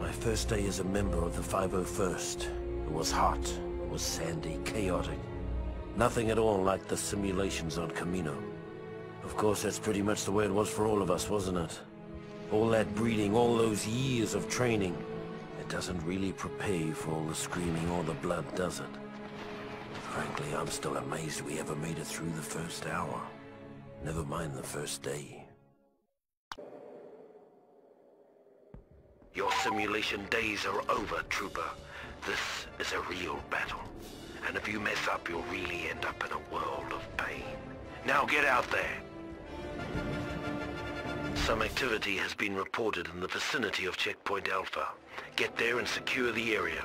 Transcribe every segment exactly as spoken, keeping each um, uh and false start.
My first day as a member of the five oh first. It was hot, it was sandy, chaotic. Nothing at all like the simulations on Camino. Of course, that's pretty much the way it was for all of us, wasn't it? All that breeding, all those years of training. It doesn't really prepare you for all the screaming or the blood, does it? Frankly, I'm still amazed we ever made it through the first hour. Never mind the first day. Your simulation days are over, Trooper. This is a real battle. And if you mess up, you'll really end up in a world of pain. Now get out there! Some activity has been reported in the vicinity of Checkpoint Alpha. Get there and secure the area.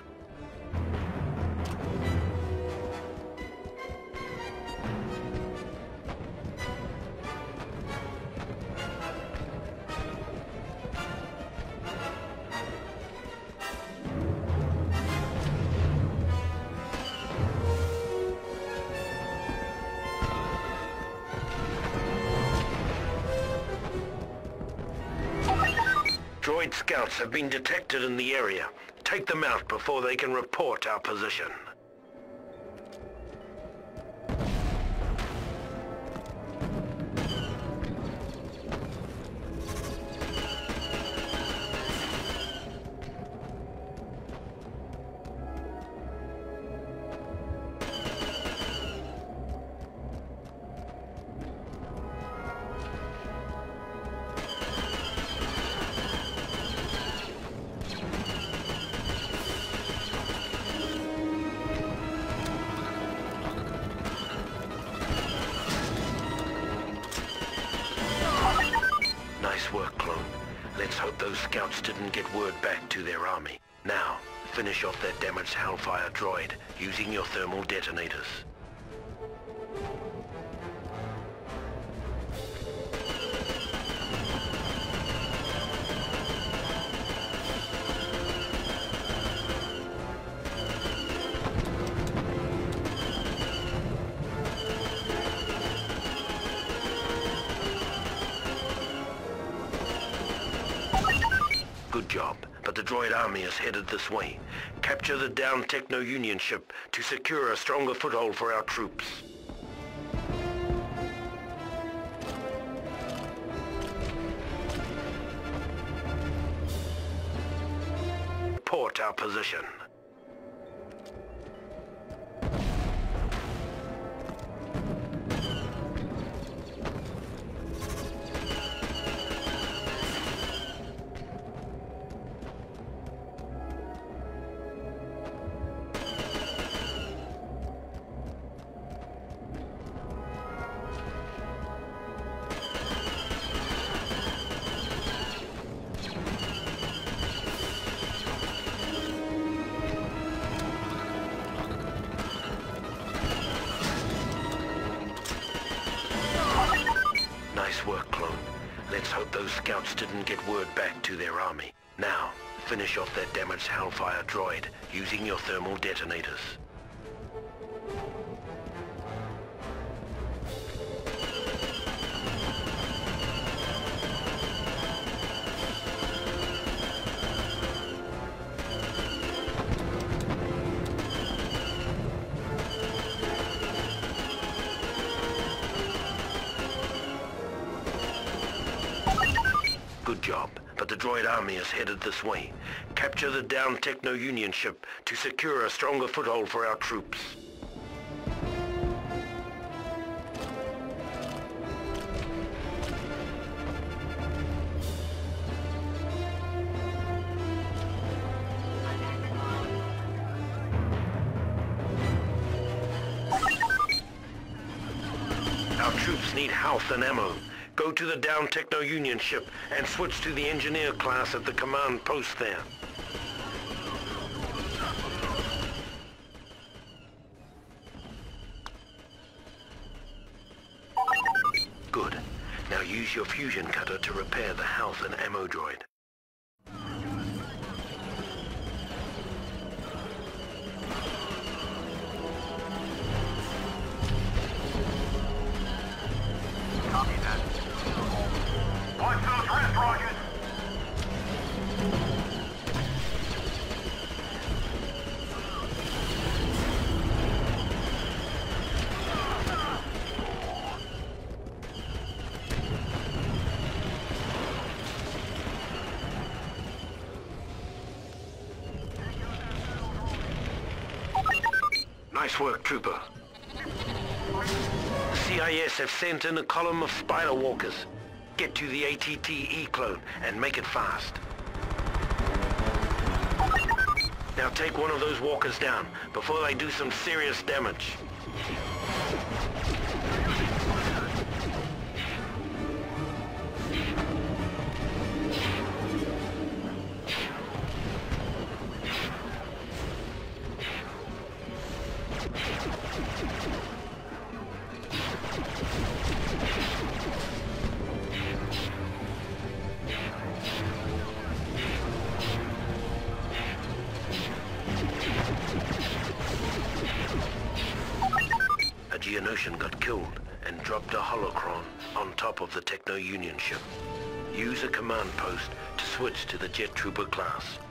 Droid scouts have been detected in the area. Take them out before they can report our position. Nice work, clone. Let's hope those scouts didn't get word back to their army. Now, finish off that damaged Hellfire droid using your thermal detonators. Good job, but the droid army is headed this way. Capture the downed Techno-Union ship to secure a stronger foothold for our troops. Report our position. Nice work, clone. Let's hope those scouts didn't get word back to their army. Now, finish off that damaged Hellfire droid using your thermal detonators. Good job, but the droid army is headed this way. Capture the downed Techno-Union ship to secure a stronger foothold for our troops. Our troops need health and ammo. Go to the downed Techno-Union ship and switch to the engineer class at the command post there. Good. Now use your fusion cutter to repair the health and ammo droid. Copy that. Watch those wrist rockets! Nice work, Trooper. The C I S have sent in a column of spider walkers. Get to the A T T E clone and make it fast. Now take one of those walkers down before they do some serious damage. A Geonosian got killed and dropped a holocron on top of the Techno-Union ship. Use a command post to switch to the Jet Trooper class.